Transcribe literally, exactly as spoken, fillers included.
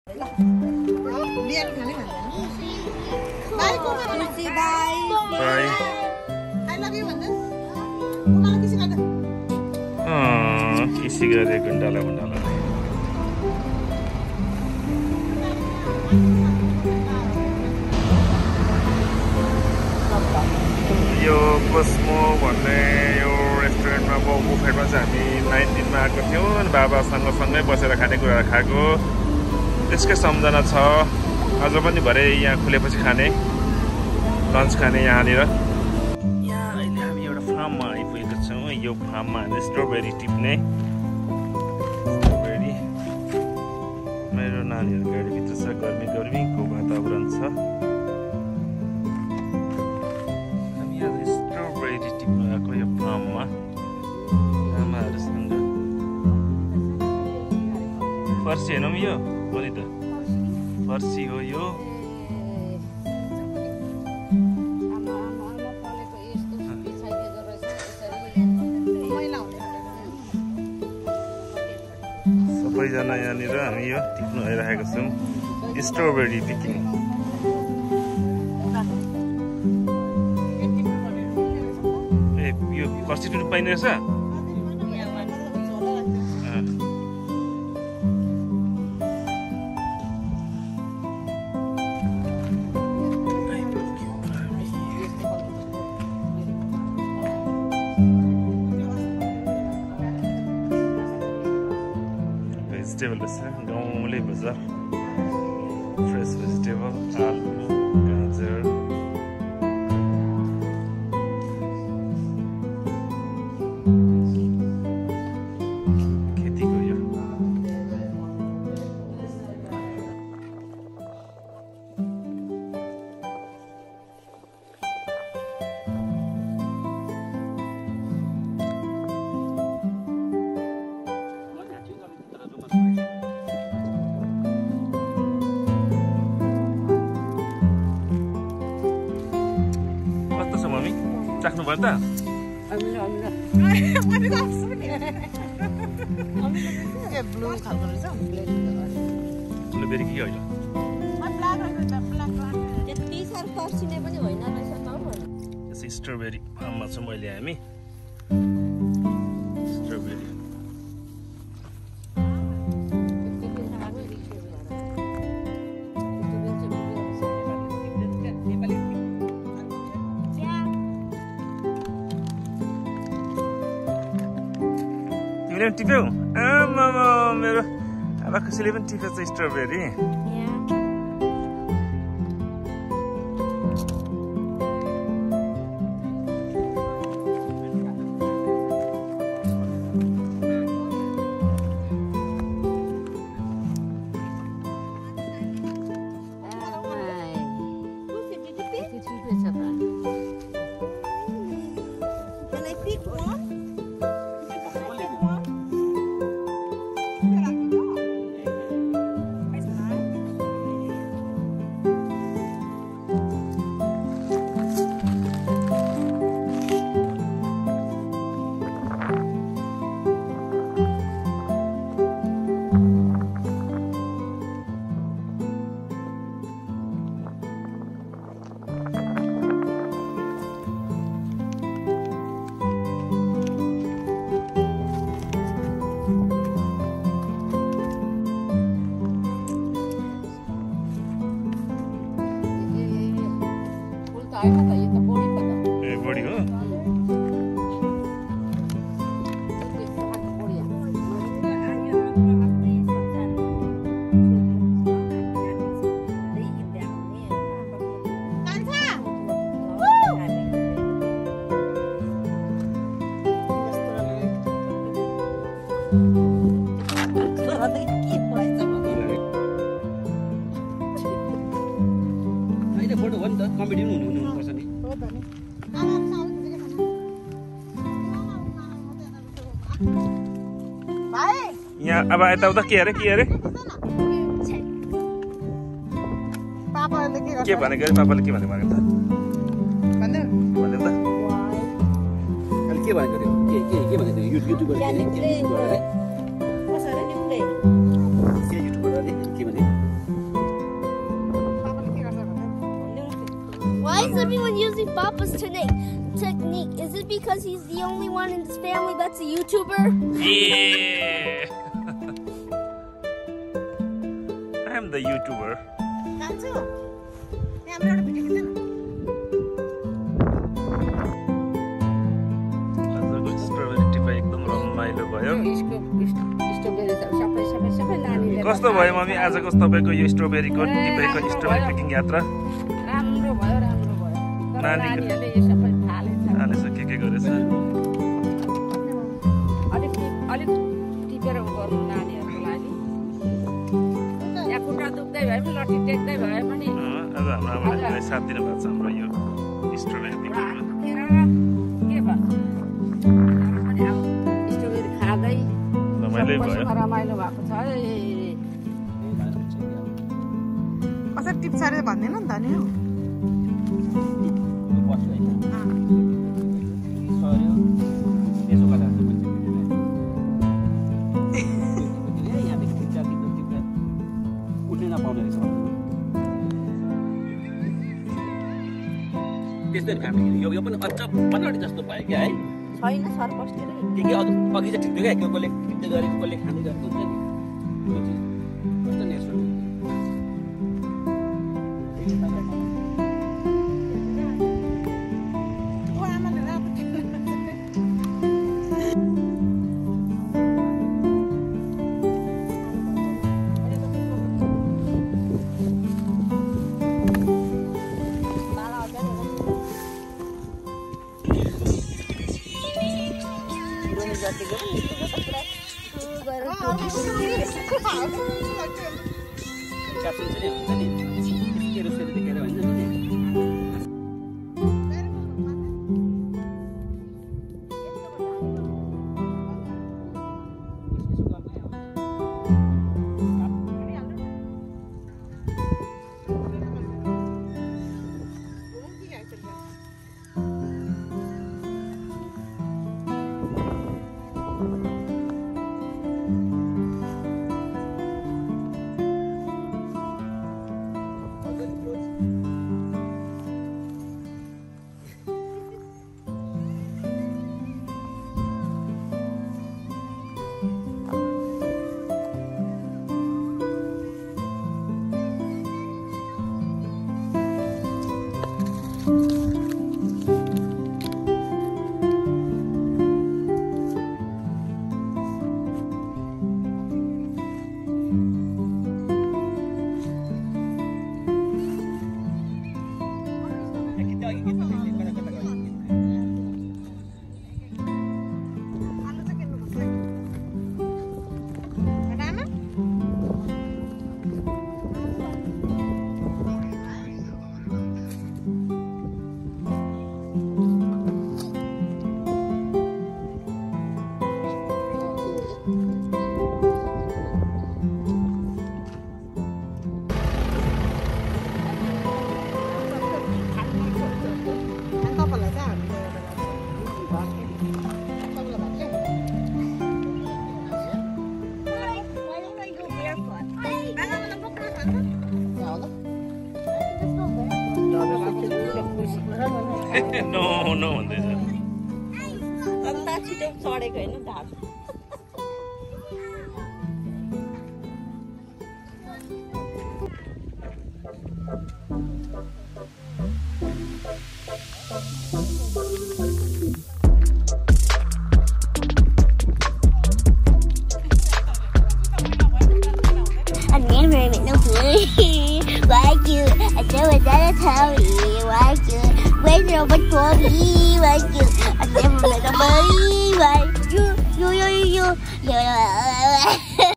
Kisi gare gundala gundala. यो Cosmo भन्ने यो रेस्टुरेन्टमा बुफेटमा चाहिँ हामी नाइन्टिनमा आएको थियौँ अनि बाबासँग सँगै बसेर खानेकुराहरू खाएको त्यसकै सम्झना छ। अझ पनि भरे यहाँ खुलेपछि खाने लन्च खाने यहाँनिर। यहाँ अहिले हामी एउटा फार्ममा आइपुगेका छौँ। यो फार्ममा हामी स्ट्रबेरी टिप्ने स्ट्रबेरी मेरो नानीहरू गाडीभित्र छ। गर्मी गर्मीको वातावरण छ। फर्सी हेर्नु यो पनि त फर्सी हो यो। सबैजना यहाँनिर हामी यो टिप्नु आइरहेका छौँ स्ट्रबेरी पिकिङ। ए यो फर्सी टिप्नु पाइने रहेछ। Vegetable is गाउँले बजार फ्रेश भेजिटेबल आलु गाजर खेतीको यो चाख्नु भयो त? ब्लुबेरी कि होइन? स्ट्रबेरी फार्ममा छौँ अहिले हामी। स्ट्रबेरी तिमीले पनि टिप्यौ? आमा मेरो आमा खुसीले पनि टिपेछ स्ट्रबेरी। ए बढी हो। फोटो हो नि त कम्पिटिसन हुनु हुनुपर्छ नि। यहाँ अब यताउता के अरे के अरे के भनेको अरे पापाले के भनेको भनेको त भन्नु भन्नु त अहिले के भनेको रे के के के भनेको युट्युबबाट के युट्युबबाट के युट्युबबाट के भने Papa's technique. Technique. Is it because he's the only one in his family that's a YouTuber? Yeah. I am the YouTuber. कस्तो भयो मम्मी आजको तपाईको यो स्ट्रबेरीको टिपेको स्ट्रबेरी पिकिङ यात्रा? राम्रो भयो राम्रो भयो नानीहरुले यो सबै थालेछ थालेछ के के गरेछ अलिक अलिक टिपेर गर्नु नानीहरुको लागि या खुट्टा दुख्दै भए पनि लट्ठी टेक्दै भए पनि आज हाम्रो आमाले साथ दिनु भएको छ हाम्रो यो स्ट्रबेरी पिकिङमा के भयो अनि अब स्ट्रबेरी खादै रमाइलो भयो रमाइलो भएको छ है कसरी टिप्स अरे भन्दैन नि त नि त्यस्तै खाने यो यो पनि अझ पनौटी जस्तो भयो क्या है छैन सर्कसतिर के के अघि चाहिँ ठिक थियो क्या कसले टिप्दै गरेको कसले खाँदै गरेको हुन्छ नि कस्तो नेचुरल क्याप्सन चाहिँ हुन्छ नि तेरो सेल देखेर भन्छ नि No, no भन्दैछ अन्त छिटो चढेको हैन ढाड Like you, I do it that I tell you, like you, wait a bit for me, like you, I never let a buddy, like you, you, you, you, you, you.